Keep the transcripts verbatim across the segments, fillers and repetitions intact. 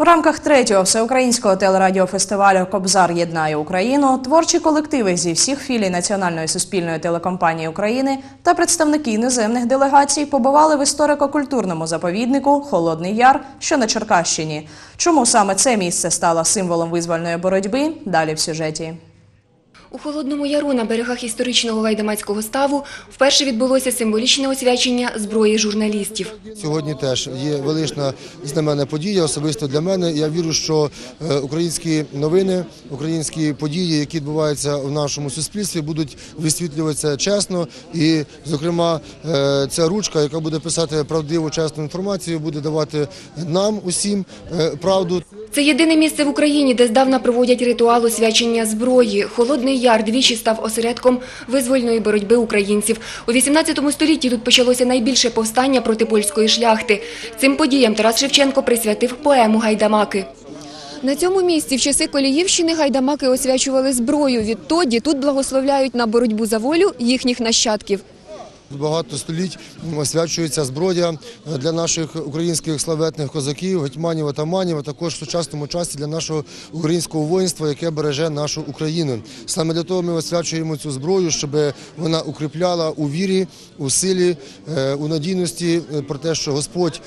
рамках третього всеукраїнського телерадіофестивалю «Кобзар єднає Україну» творчі колективи зі всіх філій Національної суспільної телекомпанії України та представники іноземних делегацій побували в історико-культурному заповіднику «Холодний Яр», що на Черкащині. Чому саме це місце стало символом визвольної боротьби – далі в сюжеті. У Холодному Яру на берегах історичного Гайдамацького ставу вперше відбулося символічне освячення зброї журналістів. Сьогодні теж є велична знаменна подія, особисто для мене. Я вірю, що українські новини, українські події, які відбуваються в нашому суспільстві, будуть висвітлюватися чесно. І, зокрема, ця ручка, яка буде писати правдиву, чесну інформацію, буде давати нам усім правду. Це єдине місце в Україні, де здавна проводять ритуал освячення зброї. Холодний Яр двічі став осередком визвольної боротьби українців. У вісімнадцятому столітті тут почалося найбільше повстання проти польської шляхти. Цим подіям Тарас Шевченко присвятив поему «Гайдамаки». На цьому місці в часи Коліївщини гайдамаки освячували зброю. Відтоді тут благословляють на боротьбу за волю їхніх нащадків. Багато століть освячується зброя для наших українських славетних козаків, гетьманів, отаманів, а також в сучасному часі для нашого українського воїнства, яке береже нашу Україну. Саме для того ми освячуємо цю зброю, щоб вона укріпляла у вірі, у силі, у надійності про те, що Господь,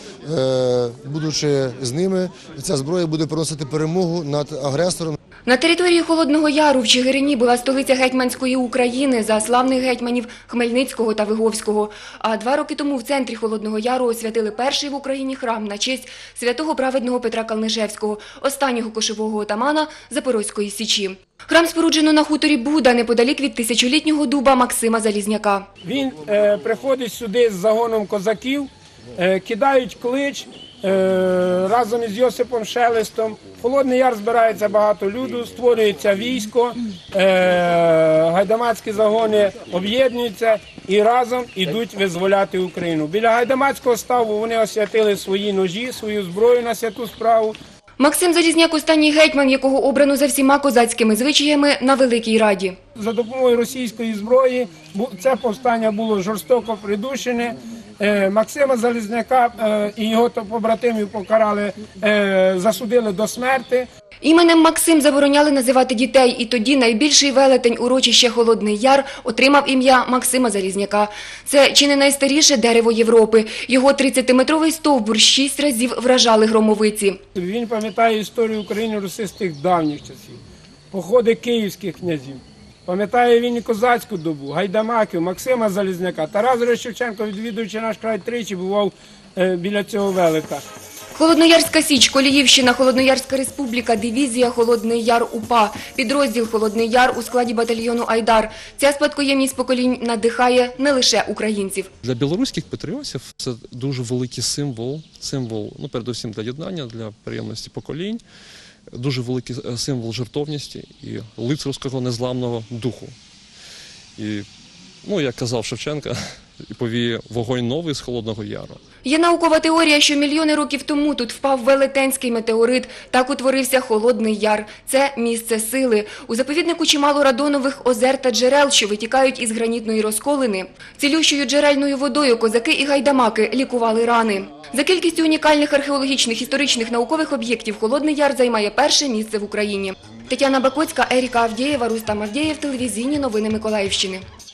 будучи з ними, ця зброя буде приносити перемогу над агресором. На території Холодного Яру в Чигирині була столиця гетьманської України за славних гетьманів Хмельницького та Виговського. А два роки тому в центрі Холодного Яру освятили перший в Україні храм на честь святого праведного Петра Калнижевського, останнього кошового отамана Запорозької Січі. Храм споруджено на хуторі Буда, неподалік від тисячолітнього дуба Максима Залізняка. Він е, приходить сюди з загоном козаків, е, кидають клич, разом із Йосипом Шелестом. В Холодний Яр збирається багато люду, створюється військо, гайдамацькі загони об'єднуються і разом ідуть визволяти Україну. Біля Гайдамацького ставу вони освятили свої ножі, свою зброю на святу справу. Максим Залізняк – останній гетьман, якого обрано за всіма козацькими звичаями на Великій Раді. За допомогою російської зброї це повстання було жорстоко придушене. Максима Залізняка і його побратимів покарали, засудили до смерти. Іменем Максим забороняли називати дітей, і тоді найбільший велетень урочища Холодний Яр отримав ім'я Максима Залізняка. Це чи не найстаріше дерево Європи. Його тридцятиметровий стовбур шість разів вражали громовиці. Він пам'ятає історію України Руси з тих давніх часів, походи київських князів. Пам'ятає він і козацьку добу, гайдамаків, Максима Залізняка. Тарас Шевченко, відвідуючи наш край тричі, бував біля цього велета. Холодноярська Січ, Коліївщина, Холодноярська Республіка, дивізія Холодний Яр УПА, підрозділ Холодний Яр у складі батальйону Айдар. Ця спадкоємність поколінь надихає не лише українців. Для білоруських патріотів це дуже великий символ, символ, ну, передусім для єднання, для приємності поколінь. Дуже великий символ жертовності і лицарського незламного духу. І, ну, як казав Шевченко, і повіє вогонь новий з Холодного Яру. Є наукова теорія, що мільйони років тому тут впав велетенський метеорит. Так утворився Холодний Яр. Це місце сили. У заповіднику чимало радонових озер та джерел, що витікають із гранітної розколини. Цілющою джерельною водою козаки і гайдамаки лікували рани. За кількістю унікальних археологічних, історичних, наукових об'єктів Холодний Яр займає перше місце в Україні. Тетяна Бакоцька, Еріка Авдєєва, Рустам Авдєєв, телевізійні новини Миколаївщини.